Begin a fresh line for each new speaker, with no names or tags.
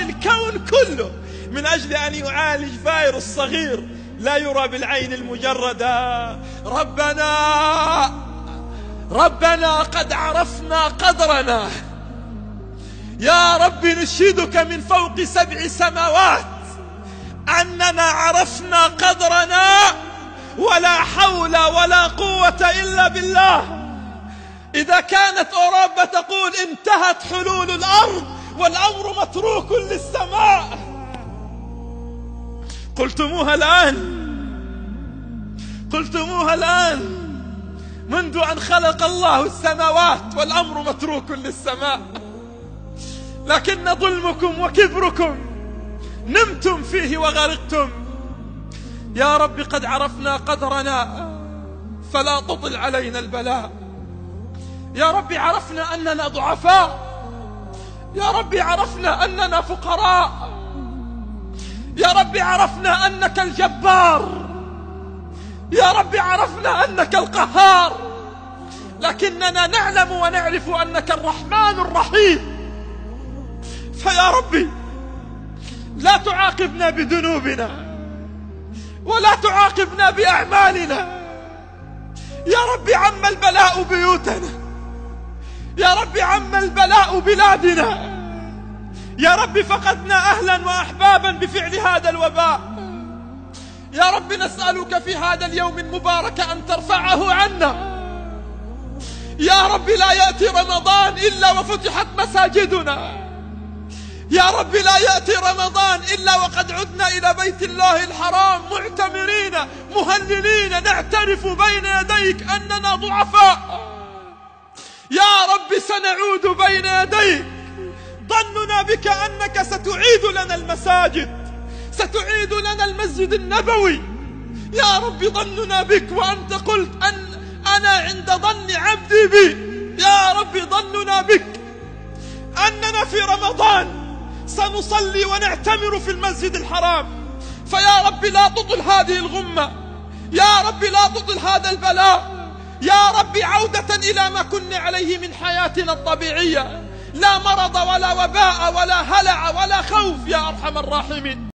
الكون كله من أجل أن يعالج فيروس صغير لا يرى بالعين المجردة. ربنا قد عرفنا قدرنا، يا رب نشهدك من فوق 7 سماوات أننا عرفنا قدرنا، ولا حول ولا قوة إلا بالله. إذا كانت أوروبا تقول انتهت حلول الأرض والأمر متروك للسماء، قلتموها الآن منذ أن خلق الله السماوات والأمر متروك للسماء. لكن ظلمكم وكبركم نمتم فيه وغرقتم. يا رب قد عرفنا قدرنا فلا تطل علينا البلاء. يا رب عرفنا أننا ضعفاء، يا رب عرفنا أننا فقراء، يا رب عرفنا أنك الجبار، يا رب عرفنا أنك القهار، لكننا نعلم ونعرف أنك الرحمن الرحيم. فيا ربي لا تعاقبنا بذنوبنا ولا تعاقبنا بأعمالنا. يا رب عم البلاء بيوتنا، يا رب عم البلاء بلادنا، يا رب فقدنا أهلا وأحبابا بفعل هذا الوباء. يا رب نسألك في هذا اليوم المبارك أن ترفعه عنا. يا رب لا يأتي رمضان إلا وفتحت مساجدنا، يا رب لا يأتي رمضان إلا وقد عدنا إلى بيت الله الحرام معتمرين مهللين نعترف بين يديك أننا ضعفاء. يا رب سنعود بين يديك، ظننا بك أنك ستعيد لنا المساجد، ستعيد لنا المسجد النبوي. يا رب ظننا بك، وأنت قلت أن أنا عند ظن عبدي بي. يا رب ظننا بك أننا في رمضان سنصلي ونعتمر في المسجد الحرام. فيا رب لا تطل هذه الغمة، يا رب لا تطل هذا البلاء، يا رب عودة إلى ما كنا عليه من حياتنا الطبيعية، لا مرض ولا وباء ولا هلع ولا خوف يا أرحم الراحمين.